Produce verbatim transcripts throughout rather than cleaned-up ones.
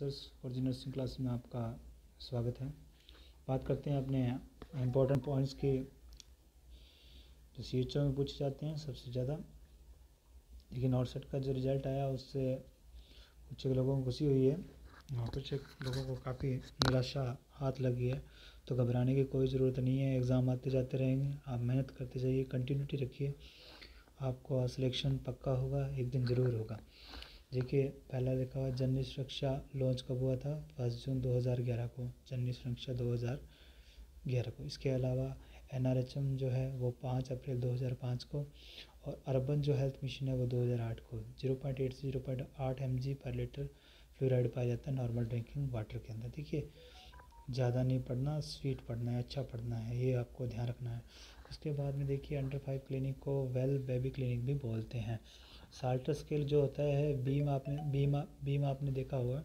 Masters for nursing class में आपका स्वागत है। बात करते हैं अपने इम्पोर्टेंट पॉइंट्स के जो सी एच ओ में पूछे जाते हैं सबसे ज़्यादा। लेकिन नॉर्सेट का जो रिज़ल्ट आया उससे कुछ लोगों को खुशी हुई है और कुछ लोगों को काफ़ी निराशा हाथ लगी है। तो घबराने की कोई ज़रूरत नहीं है, एग्ज़ाम आते जाते रहेंगे, आप मेहनत करते जाइए, कंटिन्यूटी रखिए, आपको सिलेक्शन पक्का होगा, एक दिन ज़रूर होगा। देखिए पहला देखा हुआ जननी सुरक्षा लॉन्च कब हुआ था? फर्स्ट जून दो हज़ार ग्यारह को, जननी सुरक्षा दो हज़ार ग्यारह को। इसके अलावा एन आर एच एम जो है वो पाँच अप्रैल दो हज़ार पाँच को, और अर्बन जो हेल्थ मिशन है वो दो हज़ार आठ को। ज़ीरो पॉइंट एट से ज़ीरो पॉइंट आठ एम जी पर लीटर फ्लोराइड पाया जाता है नॉर्मल ड्रिंकिंग वाटर के अंदर। देखिए ज़्यादा नहीं पढ़ना, स्वीट पढ़ना है, अच्छा पढ़ना है, ये आपको ध्यान रखना है। उसके बाद में देखिए अंडर फाइव क्लिनिक को वेल बेबी क्लिनिक भी बोलते हैं। साल्टर स्केल जो होता है बीम आपने बीम बीम आपने देखा होगा,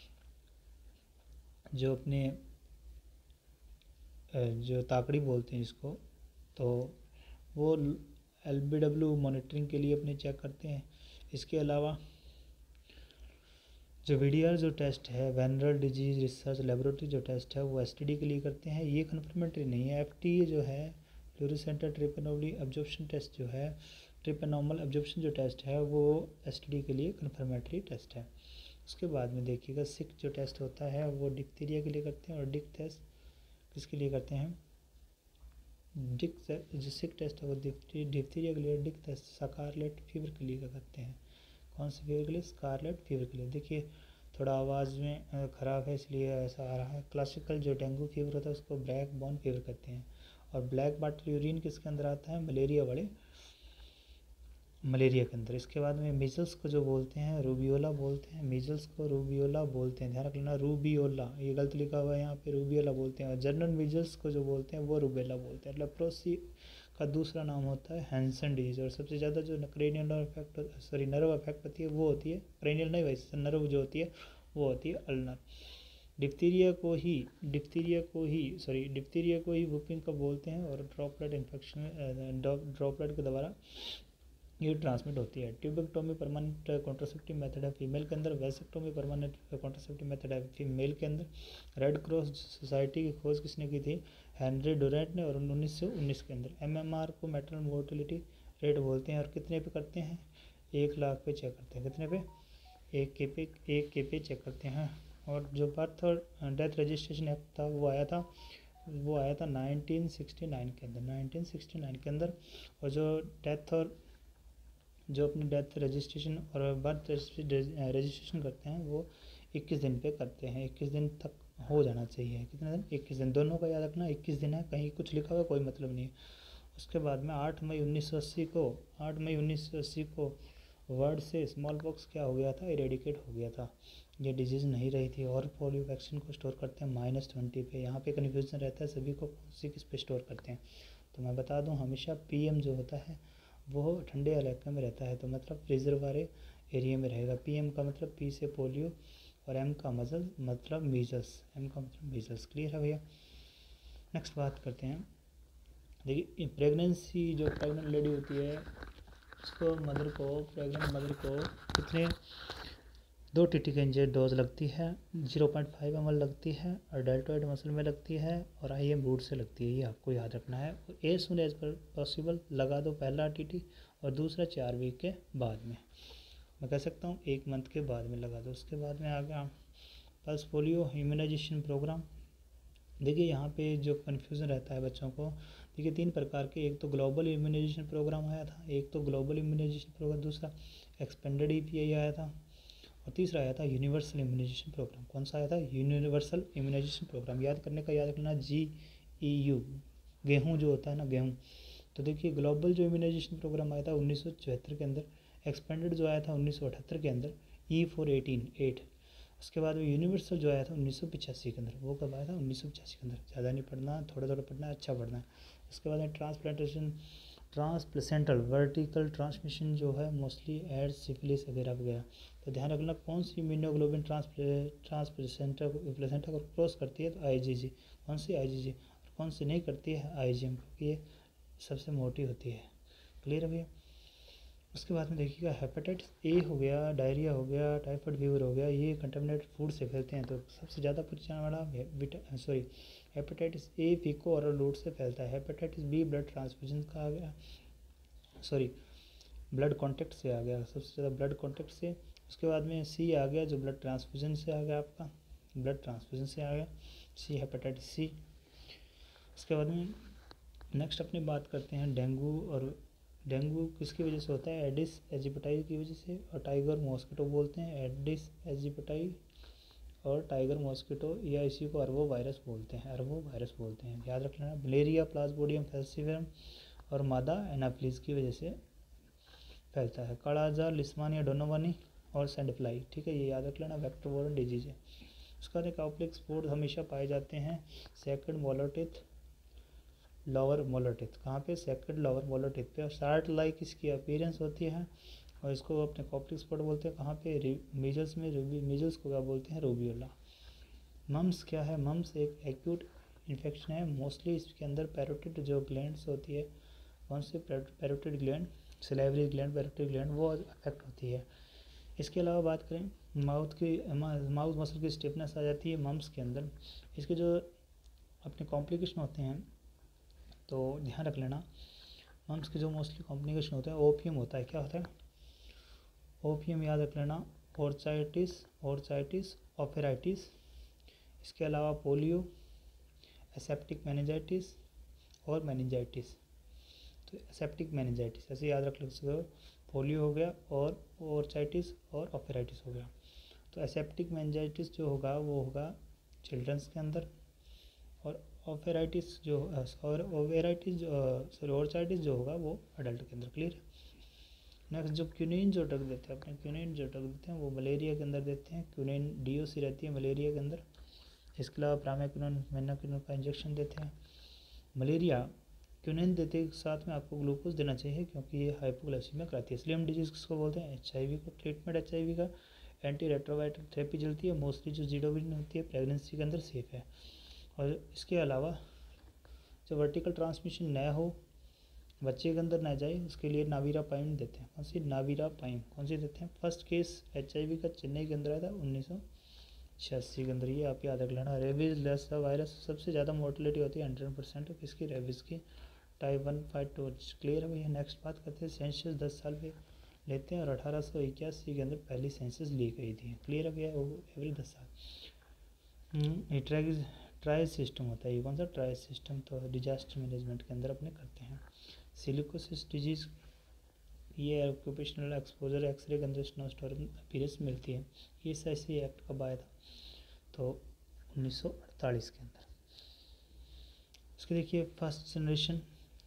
जो अपने जो ताकड़ी बोलते हैं इसको, तो वो एल बी डब्ल्यू मॉनिटरिंग के लिए अपने चेक करते हैं। इसके अलावा जो वी डी आर जो टेस्ट है वेनरल डिजीज रिसर्च लेबोरेटरी जो टेस्ट है वो एस टी डी के लिए करते हैं, ये कन्फर्मेटरी नहीं है। एफ टी ए जो है फ्लोरोसेंटर ट्रिपेनोमली एब्जॉर्प्शन टेस्ट जो है ट्रिपेनोमल एब्जॉर्प्शन जो टेस्ट है वो एस टी डी के लिए कन्फर्मेटरी टेस्ट है। उसके बाद में देखिएगा सिक जो टेस्ट होता है वो डिप्थीरिया के लिए करते हैं, और डिक टेस्ट किसके लिए करते हैं? डिक जो सिक टेस्ट है वो डिप्थीरिया के लिए, डिक टेस्ट स्कारलेट फीवर के लिए करते हैं। कौन से फीवर के लिए? स्कारलेट फीवर के लिए। देखिए थोड़ा आवाज़ में ख़राब है इसलिए ऐसा आ रहा है। क्लासिकल जो डेंगू फीवर होता है उसको ब्लैक बॉर्न फीवर कहते हैं, और ब्लैक वाटर यूरिन किसके अंदर आता है? मलेरिया वाले मलेरिया के अंदर। इसके बाद में मीजल्स को जो बोलते हैं रूबियोला बोलते हैं, मीजल्स को रूबियोला बोलते हैं, ध्यान रख लेना रूबियोला, ये गलत लिखा हुआ है यहाँ पे, रूबियोला बोलते हैं। और जनरल मीजल्स को जो बोलते हैं वो रूबेला बोलते हैं। लेप्रोसी का दूसरा नाम होता है हैंसन डिजीज। और सबसे ज़्यादा जो cranial affect sorry nerve affect होती है वो होती है, क्रेनियल नहीं वैसे नर्व जो होती है वो होती है अल्नर। डिप्थीरिया को ही डिप्थीरिया को ही सॉरी डिप्थीरिया को ही वुपिंग का बोलते हैं, और ड्रॉपलेट इन्फेक्शन ड्रॉपलेट के द्वारा ये ट्रांसमिट होती है। ट्यूबेक्टोमी परमानेंट कॉन्ट्रासेप्टिव मेथड है फीमेल के अंदर, वैसेक्टोमी परमानेंट कॉन्ट्रासेप्टिव मेथड है फीमेल के अंदर। रेड क्रॉस सोसाइटी की खोज किसने की थी? हेनरी डोरेंट ने, और उन्नीस सौ उन्नीस के अंदर। एम एम आर को मैटरनल मोर्टेलिटी रेट बोलते हैं, और कितने पे करते हैं? एक लाख पे चेक करते हैं। कितने पे? एक के पे एक के पे चेक करते हैं। और जो बर्थ और डेथ रजिस्ट्रेशन एक्ट था वो आया था वो आया था नाइनटीन सिक्सटी नाइन के अंदर नाइनटीन सिक्सटी नाइन के अंदर। और जो डेथ और जो अपनी डेथ रजिस्ट्रेशन और बर्थ रजिस्ट्रेशन करते हैं वो इक्कीस दिन पे करते हैं, इक्कीस दिन तक हो जाना चाहिए। कितने दिन? इक्कीस दिन, दोनों का याद रखना, इक्कीस दिन है, कहीं कुछ लिखा हुआ कोई मतलब नहीं है। उसके बाद में आठ मई उन्नीस सौ अस्सी को आठ मई उन्नीस सौ अस्सी को वर्ल्ड से स्मॉल पॉक्स क्या हो गया था? इरेडिकेट हो गया था, ये डिजीज़ नहीं रही थी। और पोलियो वैक्सीन को स्टोर करते हैं माइनस ट्वेंटी पे। यहाँ पे कन्फ्यूजन रहता है सभी को, कौन सी किस पे स्टोर करते हैं। तो मैं बता दूँ हमेशा पी एम जो होता है वो ठंडे इलाके में रहता है, तो मतलब फ्रीजर वाले एरिया में रहेगा। पी एम का मतलब पी से पोलियो, और एम का मजल मतलब मीजल्स एम का मतलब मीजल्स। क्लियर है भैया? नेक्स्ट बात करते हैं। देखिए प्रेगनेंसी जो प्रेग्नेंट लेडी होती है उसको मदर को प्रेग्नेंट मदर को कितने दो टी टी का इंजेक्ट डोज लगती है, zero point five M L लगती है, और डेल्टोइड मसल में लगती है, और आई एम रूट से लगती है, ये आपको याद रखना है। एज सुन एज पर पॉसिबल लगा दो पहला टीटी, और दूसरा चार वीक के बाद में, मैं कह सकता हूँ एक मंथ के बाद में लगा दो। उसके बाद में आ गया पल्स पोलियो इम्यूनाइजेशन प्रोग्राम। देखिए यहाँ पे जो कन्फ्यूज़न रहता है बच्चों को, देखिए तीन प्रकार के, एक तो ग्लोबल इम्यूनाइजेशन प्रोग्राम आया था, एक तो ग्लोबल इम्यूनाइजेशन प्रोग्राम, दूसरा एक्सपेंडेड ई पी आई आया था, और तीसरा आया था यूनिवर्सल इम्यूनाइजेशन प्रोग्राम। कौन सा आया था? Universal immunisation programme. याद करने का, याद रखना जी ई यू, गेहूँ जो होता है ना, गेहूँ। तो देखिए ग्लोबल जो इम्यूनाइजेशन प्रोग्राम आया था उन्नीस सौ चौहत्तर के अंदर, एक्सपेंडेड जो आया था उन्नीस सौ अठहत्तर के अंदर, ई फोर एटीन एट। उसके बाद में यूनिवर्सल जो आया था उन्नीस सौ पचासी के अंदर, वो कब आया था? उन्नीस सौ पचासी के अंदर। ज़्यादा नहीं पढ़ना, थोड़ा थोड़ा पढ़ना है, अच्छा पढ़ना है। उसके बाद में ट्रांसप्लांटेशन ट्रांसप्लेसेंटल वर्टिकल ट्रांसमिशन जो है मोस्टली एड्स सिफिलिस वगैरह वगैरह। तो ध्यान रखना कौन सी इम्यूनोग्लोबिन ट्रांसप्लेसेंटा प्लेसेंटा को क्रॉस करती है? तो आई जी जी। कौन सी? आई जी जी। और कौन सी नहीं करती है? आई जी एम, क्योंकि ये सबसे मोटी होती है। क्लियर है भैया? उसके बाद में देखिएगा हेपेटाइटिस ए हो गया, डायरिया हो गया, टाइफाइड फीवर हो गया, ये कंटामिनेटेड फूड से फैलते हैं। तो सबसे ज़्यादा पूछने वाला सॉरी हेपेटाइटिस ए फीको और रूट से फैलता है। हेपेटाइटिस बी ब्लड ट्रांसफ्यूजन का आ गया, सॉरी ब्लड कॉन्टैक्ट से आ गया, सबसे ज़्यादा ब्लड कॉन्टैक्ट से। उसके बाद में सी आ गया जो ब्लड ट्रांसफ्यूजन से आ गया, आपका ब्लड ट्रांसफ्यूजन से आ गया सी, हेपेटाइटिस सी। उसके बाद में नेक्स्ट अपनी बात करते हैं डेंगू। और डेंगू किसकी वजह से होता है? एडिस एजिप्टाई की वजह से, और टाइगर मॉस्किटो बोलते हैं, एडिस एजिप्टाई और टाइगर मॉस्किटो, या इसी को अरबो वायरस बोलते हैं, अरबो वायरस बोलते हैं, याद रख लेना। मलेरिया प्लाज्मोडियम फैल्सिफरम और मादा एनाफिलीज की वजह से फैलता है। कालाजार, लिस्मानिया डोनोवानी और सैंडफ्लाई, ठीक है, ये याद रख लेना, वेक्टर बोर्न डिजीज है। उसका बाद कॉम्प्लेक्स स्पोर्ट हमेशा पाए जाते हैं second molar teeth, lower molar teeth, कहाँ पे? सेकंड लोअर मोलर टिथ पे। और शार्ट लाइक इसकी अपीयरेंस होती है और इसको अपने कॉम्प्लेक्स स्पोर्ट बोलते हैं, कहाँ पे? मीजल्स में। मीजल्स को क्या बोलते हैं? रूबियोला। मम्स क्या है? मम्स एक एक्यूट इन्फेक्शन है, मोस्टली इसके अंदर पैरोटिड जो ग्लैंड्स होती है, कौन सी? Parotid gland, salivary gland, parotid gland, वो अफेक्ट होती है। इसके अलावा बात करें माउथ की, माउथ मसल की स्टिफनेस आ जाती है मम्स के अंदर। इसके जो अपने कॉम्प्लिकेशन होते हैं तो ध्यान रख लेना, मम्स के जो मोस्टली कॉम्प्लिकेशन होता है ओपियम होता है, क्या होता है? ओपियम याद रख लेना, ओर्चाइटिस, ओर्चाइटिस, ओफेराइटिस। इसके अलावा पोलियो, एसेप्टिक मेनिंजाइटिस और मेनिंजाइटिस। तो एसेप्टिक मेनिंजाइटिस ऐसे याद रख सकते हो, पोलियो हो गया और ओर्चाइटिस और ओफेराइटिस हो गया। तो एसेप्टिक मेनिंजाइटिस जो होगा वो होगा चिल्ड्रंस के अंदर, और ओफेराइटिस जो और ओवेराइटिस जो सॉरी ओर्चाइटिस जो होगा वो अडल्ट के अंदर। क्लियर? नेक्स्ट जो क्यूनिन जो ड्रग देते हैं अपने, क्यूनिन जो ड्रग देते हैं वो मलेरिया के अंदर देते हैं, क्यूनिन डीओसी रहती है मलेरिया के अंदर। इसके अलावा प्रामेक्विनोन, मेनाक्विनोन का इंजेक्शन देते हैं। मलेरिया क्यूनिन देते के साथ में आपको ग्लूकोज देना चाहिए क्योंकि ये हाइपोग्लाइसीमिया कराती है। इसलिए हम डिजीज़ किसको बोलते हैं? एच आई वी को। ट्रीटमेंट एच आई वी का एंटी रेट्रोवायरल थेरेपी चलती है, मोस्टली जो जीडोविन होती है प्रेगनेंसी के अंदर सेफ है। और इसके अलावा जो वर्टिकल ट्रांसमिशन न हो, बच्चे के अंदर न जाए, उसके लिए नावीरा पाइम देते हैं। कौन सी? नावीरा पाइम। कौन सी देते हैं? First case H I V का चेन्नई के अंदर आया था उन्नीस सौ छियासी के अंदर, ये आप याद रख लेना। रेबीज लैसा वायरस सबसे ज़्यादा मोर्टेलिटी होती है हंड्रेड परसेंट किसकी? रेबीज़ की, type one five two. Clear है भैया? नेक्स्ट बात करते हैं सेंसस दस साल पे लेते हैं और अठारह सौ इक्यासी के अंदर पहली सेंसस ली गई थी। क्लियर है भैया? एवरी दस साल। ट्रैक ट्रायल सिस्टम होता है, ये कौन सा? Trial system. तो डिजास्टर मैनेजमेंट के अंदर अपने करते हैं। सिलिकोसिस डिजीज़, ये ऑक्यूपेशनल एक्सपोजर एक्सरे के अंदर स्नोस्टॉर्म अपीयरेंस मिलती है। ये ऐसे एक्ट कब आया था? तो उन्नीस सौ अड़तालीस के अंदर। उसके देखिए फर्स्ट जनरेशन,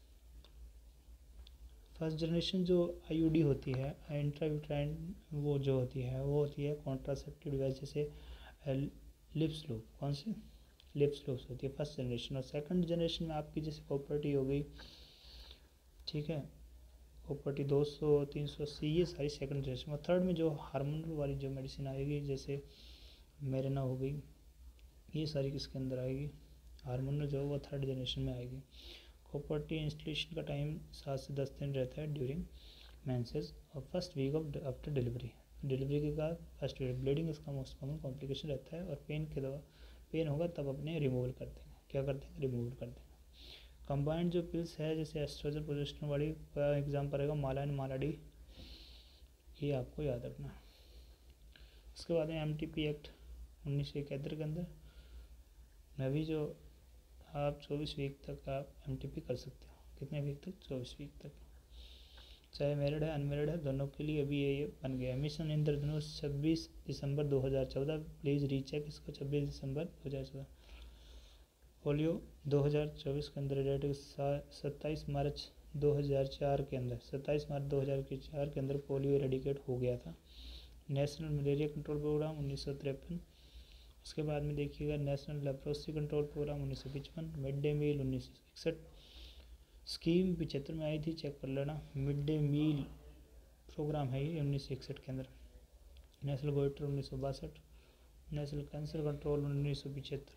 फर्स्ट जनरेशन जो आईयूडी होती है, इंट्रायूट्राइन, वो जो होती है वो होती है कॉन्ट्रासेप्टिव डिवाइस, जैसे लिप्स लूप। कौन सी? लिप्स लूप्स होती है फर्स्ट जनरेशन। और सेकंड जनरेशन में आपकी जैसे कॉपर्टी हो गई, ठीक है, कॉपर्टी दो सौ, तीन सौ अस्सी, ये सारी सेकंड जनरेशन। और थर्ड में जो हार्मोनल वाली जो मेडिसिन आएगी, जैसे मेरेना हो गई, ये सारी किसके अंदर आएगी? हार्मोनल जो वो थर्ड जनरेशन में आएगी। कॉपर्टी इंस्टॉलेशन का टाइम सात से दस दिन रहता है ड्यूरिंग मेंसेस और first week of after delivery. Delivery के बाद फर्स्ट वीक ब्लीडिंग इसका मोस्ट कॉमन कॉम्प्लिकेशन रहता है। और पेन के दवा पेन होगा तब अपने रिमूवल कर देंगे। क्या कर देंगे? रिमूवल कर देंगे। कंबाइंड जो पिल्स है जैसे एस्ट्रोजन प्रोजेस्टेरोन वाली का एग्जाम पड़ेगा माला एंड मालाडी, ये आपको याद रखना है। उसके बाद में एम टी पी एक्ट उन्नीस सौ इकहत्तर के अंदर अभी जो आप चौबीस वीक तक आप एम टी पी कर सकते हो। कितने वीक तक? चौबीस वीक तक, चाहे मैरिड है अनमेरिड है दोनों के लिए अभी ये बन गया। मिशन इंद्रधनुष छब्बीस दिसंबर दो हज़ार चौदह, प्लीज़ रीचेक इसको, छब्बीस दिसंबर दो हज़ार चौदह। पोलियो दो हज़ार चौबीस के अंदर डेट सत्ताईस मार्च दो हज़ार चार के अंदर, सत्ताईस मार्च दो हज़ार चार के अंदर पोलियो एरेडिकेट हो गया था। नेशनल मलेरिया कंट्रोल प्रोग्राम उन्नीस सौ तिरपन। उसके बाद में देखिएगा नेशनल लेप्रोसी कंट्रोल प्रोग्राम उन्नीस सौ पचपन। मिड डे मील उन्नीस सौ इकसठ, स्कीम पिछहत्तर में आई थी, चेक कर लेना। मिड डे मील प्रोग्राम है ये उन्नीस सौ इकसठ के अंदर। नेशनल गोइटर उन्नीस सौ बासठ, नेशनल कैंसर कंट्रोल उन्नीस सौ पिछहत्तर।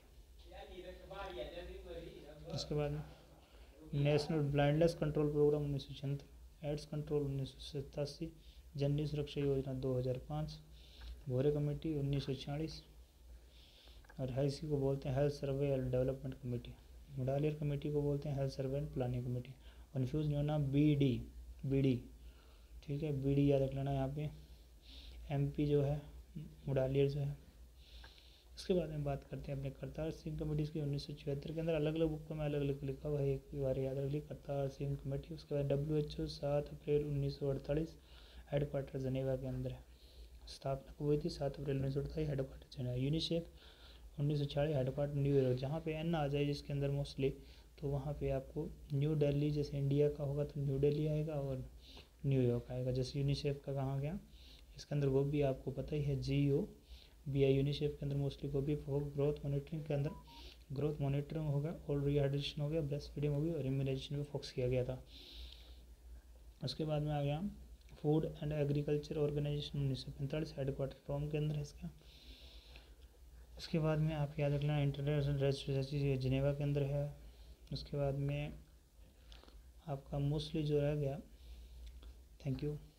उसके बाद नेशनल ब्लाइंडनेस कंट्रोल प्रोग्राम उन्नीस सौ छिहत्तर, एड्स कंट्रोल उन्नीस सौ सतासी, जननी सुरक्षा योजना दो हज़ार पाँच, भोरे कमेटी उन्नीस सौ छियालीस, और हैसी को बोलते हैं health survey and development committee. Mudaliar committee को बोलते हैं health survey and planning committee. Confuse नहीं होना, बी डी बी डी ठीक है, बी डी याद रख लेना यहाँ पे। एमपी जो है, मुडालियर जो है। उसके बाद में बात करते हैं अपने करतार सिंह कमेटी की उन्नीस सौ छिहत्तर के अंदर अलग अलग बुकों में अलग अलग लिखा हुआ है, एक बार याद रख ली करतार सिंह कमेटी। उसके बाद डब्ल्यू एच ओ सात अप्रैल उन्नीस सौ अड़तालीस, हेडक्वार्टर जनेवा के अंदर है, स्थापना हुई थी सात अप्रैल उन्नीस सौ अड़तालीस, हेडक्वार्टर जनेवा। यूनिसेफ उन्नीस सौ छियालीस, हेडक्वार्टर न्यूयॉर्क। जहाँ पे एन आ जाए जिसके अंदर मोस्टली, तो वहाँ पे आपको न्यू दिल्ली, जैसे इंडिया का होगा तो न्यू दिल्ली आएगा और न्यूयॉर्क आएगा। जैसे यूनिसेफ का कहाँ गया, इसके अंदर वो भी आपको पता ही है, जी ओ बी आई। यूनिसेफ के अंदर मोस्टली वो भी ग्रोथ मॉनिटरिंग के अंदर ग्रोथ मॉनिटरिंग होगा, और रिहाइड्रेशन हो गया, ब्रेस्ट फीडिंग होगी, और इम्यूनाइजेशन पे फोकस किया गया था। उसके बाद में आ गया फूड एंड एग्रीकल्चर ऑर्गेनाइजेशन उन्नीस सौ पैंतालीस, हेडक्वार्टर रोम के अंदर है इसका। उसके बाद में आप याद रखना इंटरनेशनल रेजिडेंसी जिनेवा के अंदर है। उसके बाद में आपका मोस्टली जो रह गया, थैंक यू।